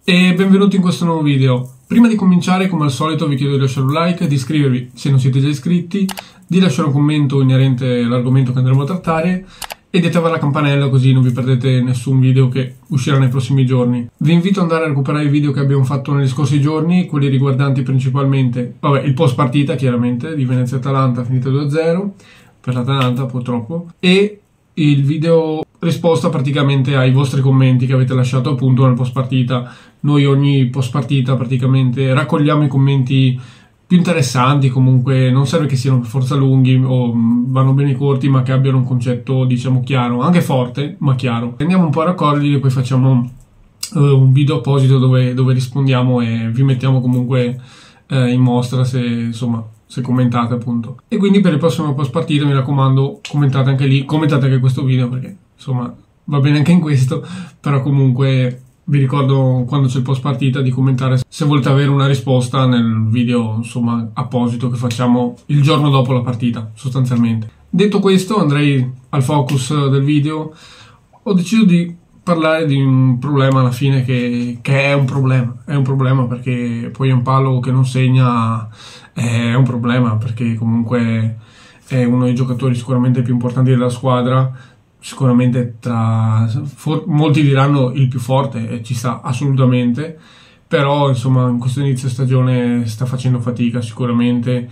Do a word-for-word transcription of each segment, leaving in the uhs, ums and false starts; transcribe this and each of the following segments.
E benvenuti in questo nuovo video. Prima di cominciare, come al solito, vi chiedo di lasciare un like, di iscrivervi se non siete già iscritti, di lasciare un commento inerente all'argomento che andremo a trattare e di attivare la campanella così non vi perdete nessun video che uscirà nei prossimi giorni. Vi invito ad andare a recuperare i video che abbiamo fatto negli scorsi giorni, quelli riguardanti principalmente, vabbè, il post partita chiaramente, di Venezia-Atalanta finita due a zero, per l'Atalanta purtroppo, e il video risposta praticamente ai vostri commenti che avete lasciato appunto nel post partita. Noi ogni post partita praticamente raccogliamo i commenti più interessanti, comunque non serve che siano per forza lunghi o vanno bene corti, ma che abbiano un concetto diciamo chiaro, anche forte ma chiaro. Andiamo un po' a raccoglierli e poi facciamo uh, un video apposito dove, dove rispondiamo e vi mettiamo comunque uh, in mostra se insomma se commentate appunto. E quindi per il prossimo post partita mi raccomando commentate anche lì, commentate anche questo video perché insomma va bene anche in questo, però comunque vi ricordo quando c'è il post partita di commentare se volete avere una risposta nel video insomma apposito che facciamo il giorno dopo la partita sostanzialmente. Detto questo andrei al focus del video. Ho deciso di parlare di un problema alla fine che, che è un problema, è un problema perché poi un palo che non segna è un problema perché comunque è uno dei giocatori sicuramente più importanti della squadra, sicuramente tra for, molti diranno il più forte e ci sta assolutamente, però insomma in questo inizio stagione sta facendo fatica sicuramente.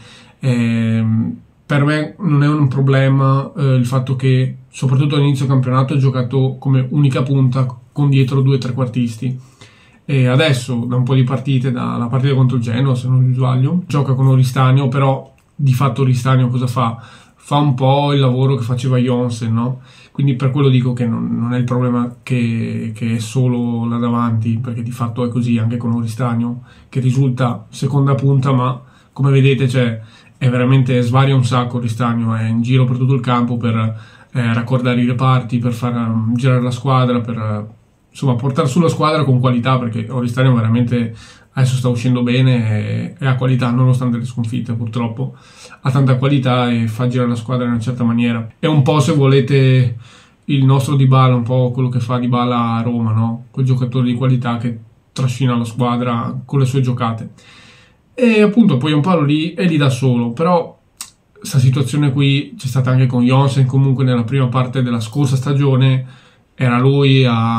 Eh, per me non è un problema eh, il fatto che soprattutto all'inizio campionato ha giocato come unica punta con dietro due trequartisti e adesso da un po' di partite, dalla partita contro il Genoa se non mi sbaglio, gioca con Oristagno, però di fatto Oristagno cosa fa? Fa un po' il lavoro che faceva Jonsen, no? Quindi per quello dico che non, non è il problema che, che è solo là davanti, perché di fatto è così anche con Oristagno, che risulta seconda punta, ma come vedete cioè, è veramente svaria un sacco Oristagno, è in giro per tutto il campo per eh, raccordare i reparti, per far um, girare la squadra, per uh, insomma portare su la squadra con qualità, perché Oristagno veramente adesso sta uscendo bene e, e ha qualità, nonostante le sconfitte purtroppo, ha tanta qualità e fa girare la squadra in una certa maniera. È un po', se volete, il nostro Dybala, un po' quello che fa Dybala a Roma, no? Quel giocatore di qualità che trascina la squadra con le sue giocate. E appunto poi un palo lì e lì da solo, però questa situazione qui c'è stata anche con Jonsen, comunque nella prima parte della scorsa stagione era lui a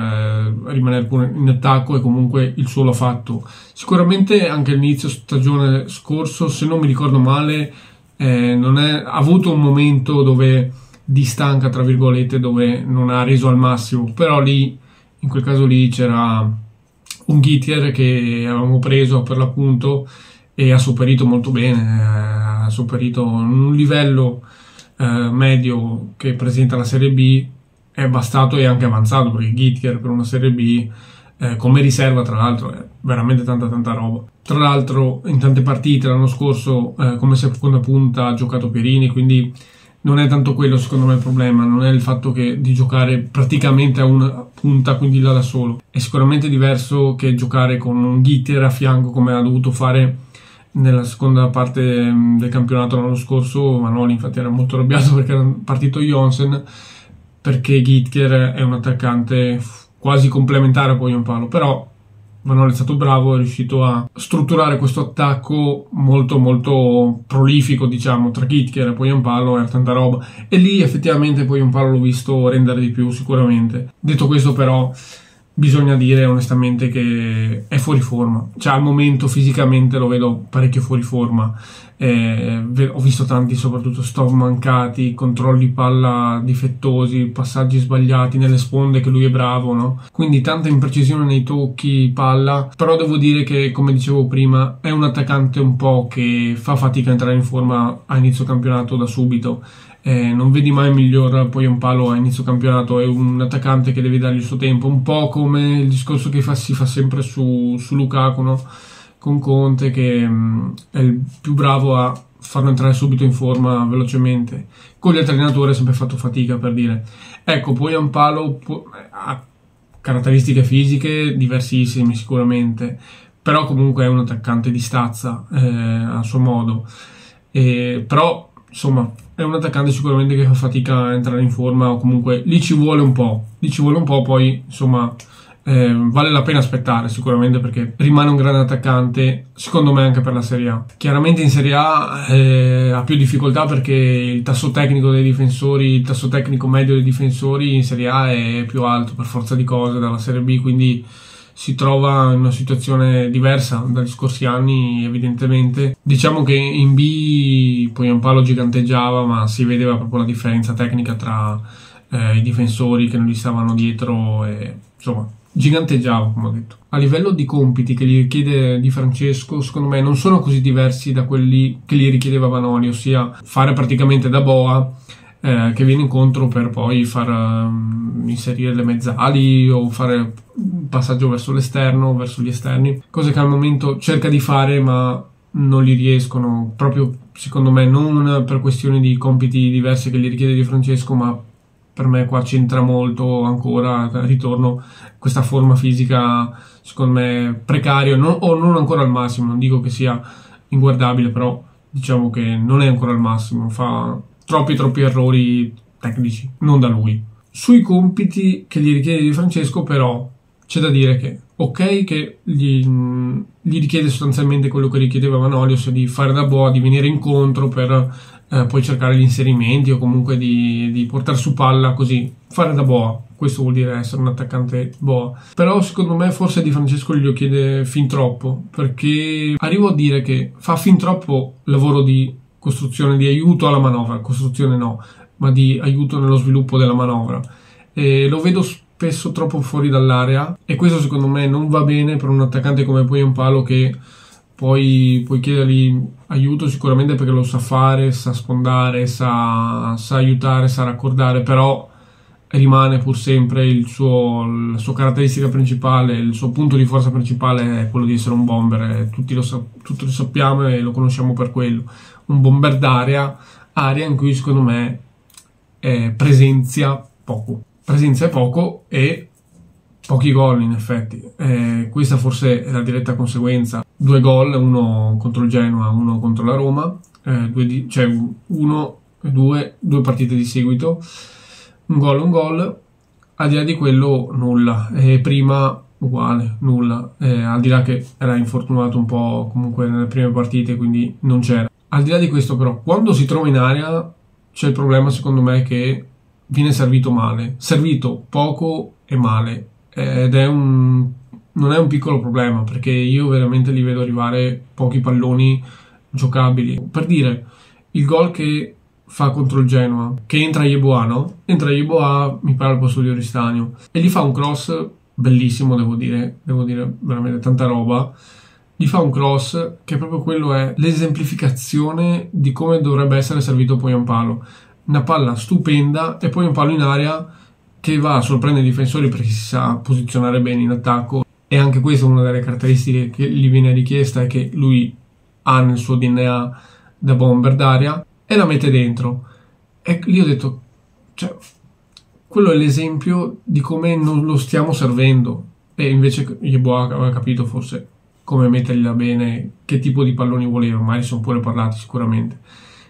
eh, rimanere pure in attacco e comunque il suo l'ha fatto. Sicuramente anche all'inizio stagione scorso, se non mi ricordo male, eh, non è, ha avuto un momento dove di stanca tra virgolette, dove non ha reso al massimo, però lì in quel caso lì c'era un Ghittyer che avevamo preso per l'appunto e ha sopperito molto bene, eh, ha sopperito un livello eh, medio che presenta la Serie B, è bastato e anche avanzato, perché Ghittyer per una Serie B eh, come riserva tra l'altro è veramente tanta tanta roba. Tra l'altro in tante partite l'anno scorso eh, come seconda punta ha giocato Pierini, quindi non è tanto quello secondo me il problema, non è il fatto che di giocare praticamente a una punta, quindi là da solo. È sicuramente diverso che giocare con un Ghittyer a fianco come ha dovuto fare nella seconda parte del campionato l'anno scorso. Manoli infatti era molto arrabbiato perché era partito Jonsen, perché Ghittyer è un attaccante quasi complementare a Poyampalo, però Manoli è stato bravo, è riuscito a strutturare questo attacco molto molto prolifico, diciamo, tra Ghittyer e Poyampalo, era tanta roba, e lì effettivamente Poyampalo l'ho visto rendere di più sicuramente. Detto questo però bisogna dire onestamente che è fuori forma, cioè al momento fisicamente lo vedo parecchio fuori forma. Eh, ho visto tanti soprattutto stop mancati, controlli palla difettosi, passaggi sbagliati nelle sponde, che lui è bravo, no? Quindi tanta imprecisione nei tocchi palla, però devo dire che come dicevo prima è un attaccante un po' che fa fatica a entrare in forma a inizio campionato da subito. Eh, non vedi mai miglior Poyampalo a inizio campionato, è un attaccante che deve dargli il suo tempo, un po' come il discorso che fa, si fa sempre su, su Lukaku, no? Con Conte, che mh, è il più bravo a farlo entrare subito in forma velocemente. Con gli altri allenatori ha sempre fatto fatica, per dire. Ecco, Poyampalo ha caratteristiche fisiche diversissime sicuramente, però comunque è un attaccante di stazza eh, a suo modo. E, però insomma è un attaccante sicuramente che fa fatica a entrare in forma, o comunque lì ci vuole un po', lì ci vuole un po', poi insomma eh, vale la pena aspettare sicuramente, perché rimane un grande attaccante, secondo me, anche per la Serie A. Chiaramente in Serie A eh, ha più difficoltà perché il tasso tecnico dei difensori, il tasso tecnico medio dei difensori in Serie A è più alto per forza di cose dalla Serie B, quindi si trova in una situazione diversa dagli scorsi anni, evidentemente. Diciamo che in B Poyampalo giganteggiava, ma si vedeva proprio la differenza tecnica tra eh, i difensori che non gli stavano dietro, e insomma giganteggiava, come ho detto. A livello di compiti che gli richiede Di Francesco, secondo me non sono così diversi da quelli che gli richiedeva Vanoli, ossia fare praticamente da boa Eh, che viene incontro per poi far um, inserire le mezzali o fare un passaggio verso l'esterno, verso gli esterni, cose che al momento cerca di fare ma non gli riescono, proprio secondo me non per questioni di compiti diversi che gli richiede Di Francesco, ma per me qua c'entra molto ancora, ritorno, questa forma fisica secondo me precario, non, o non ancora al massimo, non dico che sia inguardabile, però diciamo che non è ancora al massimo, fa troppi troppi errori tecnici, non da lui. Sui compiti che gli richiede Di Francesco però c'è da dire che ok che gli, gli richiede sostanzialmente quello che richiedeva Vanoli, ossia di fare da boa, di venire incontro per eh, poi cercare gli inserimenti o comunque di, di portare su palla, così fare da boa. Questo vuol dire essere un attaccante boa. Però secondo me forse Di Francesco glielo chiede fin troppo, perché arrivo a dire che fa fin troppo lavoro di costruzione, di aiuto alla manovra, costruzione no, ma di aiuto nello sviluppo della manovra, e lo vedo spesso troppo fuori dall'area, e questo secondo me non va bene per un attaccante come Poyampalo, che poi puoi chiedergli aiuto sicuramente perché lo sa fare, sa sfondare, sa, sa aiutare, sa raccordare, però rimane pur sempre il suo, la sua caratteristica principale, il suo punto di forza principale è quello di essere un bomber, tutti lo, tutti lo sappiamo e lo conosciamo per quello, un bomber d'area, area in cui secondo me eh, presenzia poco, presenzia poco e pochi gol in effetti, eh, questa forse è la diretta conseguenza, due gol, uno contro il Genoa, uno contro la Roma, eh, due di, cioè uno, due, due partite di seguito, un gol, un gol, al di là di quello nulla, e prima uguale, nulla, eh, al di là che era infortunato un po' comunque nelle prime partite, quindi non c'era. Al di là di questo però, quando si trova in area c'è il problema secondo me che viene servito male, servito poco e male, ed è un, non è un piccolo problema, perché io veramente li vedo arrivare pochi palloni giocabili. Per dire, il gol che fa contro il Genoa, che entra Yeboah, no? Entra Yeboah, mi pare al posto di Oristanio, e gli fa un cross bellissimo, devo dire, devo dire veramente tanta roba, gli fa un cross che proprio quello è l'esemplificazione di come dovrebbe essere servito Poyampalo, una palla stupenda e Poyampalo in area che va a sorprendere i difensori perché si sa posizionare bene in attacco, e anche questa è una delle caratteristiche che gli viene richiesta e che lui ha nel suo D N A da bomber d'area, e la mette dentro. E lì ho detto, cioè, quello è l'esempio di come non lo stiamo servendo, e invece Yeboah aveva capito forse come mettergliela bene, che tipo di palloni voleva, magari sono pure parlati sicuramente,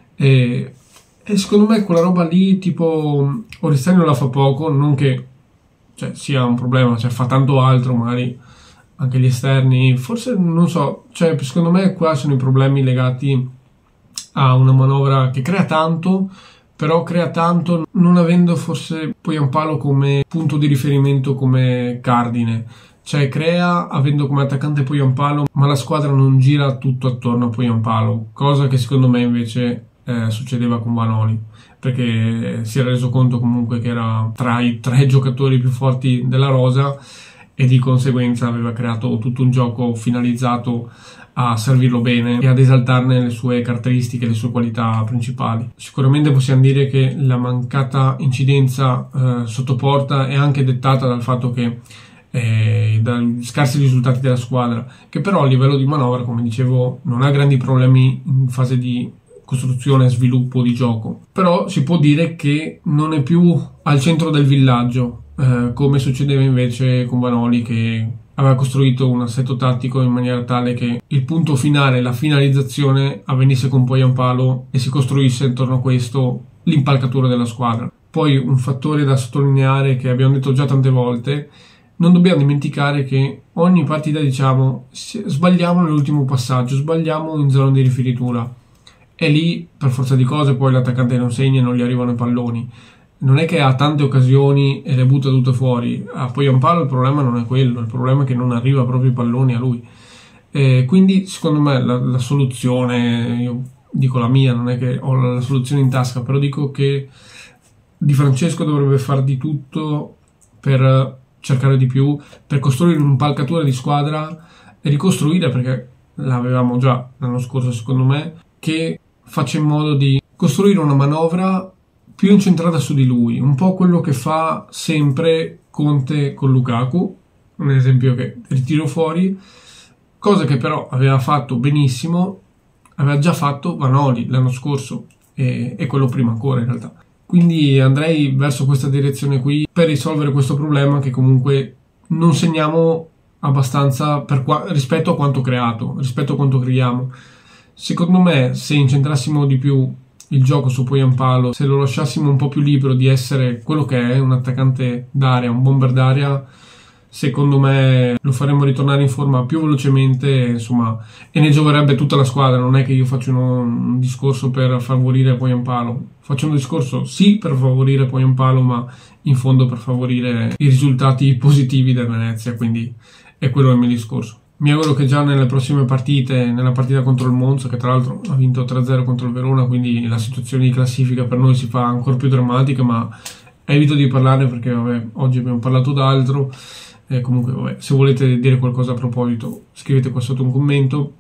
e, e secondo me quella roba lì, tipo Oristanio la fa poco, non che cioè, sia un problema, cioè fa tanto altro, magari anche gli esterni, forse non so, cioè secondo me qua sono i problemi legati a una manovra che crea tanto, però crea tanto non avendo forse Poyampalo come punto di riferimento, come cardine, cioè crea avendo come attaccante Poyampalo, ma la squadra non gira tutto attorno a Poyampalo, cosa che secondo me invece eh, succedeva con Vanoli, perché si era reso conto comunque che era tra i tre giocatori più forti della rosa, e di conseguenza aveva creato tutto un gioco finalizzato a servirlo bene e ad esaltarne le sue caratteristiche, le sue qualità principali. Sicuramente possiamo dire che la mancata incidenza eh, sotto porta è anche dettata dal fatto che eh, dagli scarsi risultati della squadra, che però a livello di manovra, come dicevo, non ha grandi problemi in fase di costruzione e sviluppo di gioco, però si può dire che non è più al centro del villaggio, eh, come succedeva invece con Vanoli, che aveva costruito un assetto tattico in maniera tale che il punto finale, la finalizzazione, avvenisse con Poyampalo e si costruisse intorno a questo l'impalcatura della squadra. Poi un fattore da sottolineare, che abbiamo detto già tante volte, non dobbiamo dimenticare che ogni partita, diciamo, sbagliamo nell'ultimo passaggio, sbagliamo in zona di rifinitura, e lì per forza di cose poi l'attaccante non segna e non gli arrivano i palloni. Non è che ha tante occasioni e le butta tutte fuori. A Poyampalo il problema non è quello, il problema è che non arriva proprio i palloni a lui. Eh, quindi secondo me la, la soluzione, io dico la mia, non è che ho la, la soluzione in tasca, però dico che Di Francesco dovrebbe fare di tutto per cercare di più, per costruire un'impalcatura di squadra e ricostruire, perché l'avevamo già l'anno scorso secondo me, che faccia in modo di costruire una manovra più incentrata su di lui, un po' quello che fa sempre Conte con Lukaku, un esempio che ritiro fuori, cosa che però aveva fatto benissimo, aveva già fatto Vanoli l'anno scorso e, e quello prima ancora in realtà. Quindi andrei verso questa direzione qui per risolvere questo problema, che comunque non segniamo abbastanza per qua, rispetto a quanto creato, rispetto a quanto creiamo. Secondo me, se incentrassimo di più il gioco su Poyampalo, se lo lasciassimo un po' più libero di essere quello che è, un attaccante d'area, un bomber d'area, secondo me lo faremmo ritornare in forma più velocemente, insomma, e ne gioverebbe tutta la squadra. Non è che io faccio un, un discorso per favorire Poyampalo, faccio un discorso sì per favorire Poyampalo, ma in fondo per favorire i risultati positivi del Venezia, quindi è quello il mio discorso. Mi auguro che già nelle prossime partite, nella partita contro il Monza, che tra l'altro ha vinto tre a zero contro il Verona, quindi la situazione di classifica per noi si fa ancora più drammatica, ma evito di parlarne perché vabbè, oggi abbiamo parlato d'altro. Eh, comunque vabbè, se volete dire qualcosa a proposito scrivete qua sotto un commento,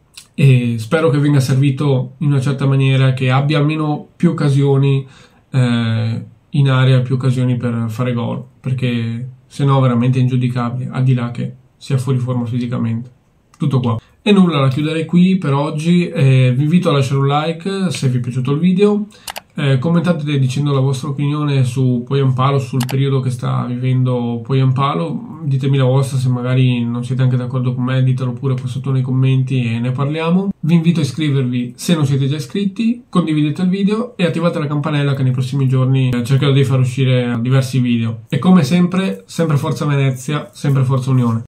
e spero che venga servito in una certa maniera, che abbia almeno più occasioni eh, in area, più occasioni per fare gol, perché se no veramente è ingiudicabile, al di là che sia fuori forma fisicamente. Tutto qua. E nulla, la chiuderei qui per oggi. Eh, vi invito a lasciare un like se vi è piaciuto il video. Eh, commentate dicendo la vostra opinione su Poyampalo, sul periodo che sta vivendo Poyampalo. Ditemi la vostra, se magari non siete anche d'accordo con me, ditelo pure qua sotto nei commenti e ne parliamo. Vi invito a iscrivervi se non siete già iscritti, condividete il video e attivate la campanella, che nei prossimi giorni cercherò di far uscire diversi video. E come sempre, sempre Forza Venezia, sempre Forza Unione.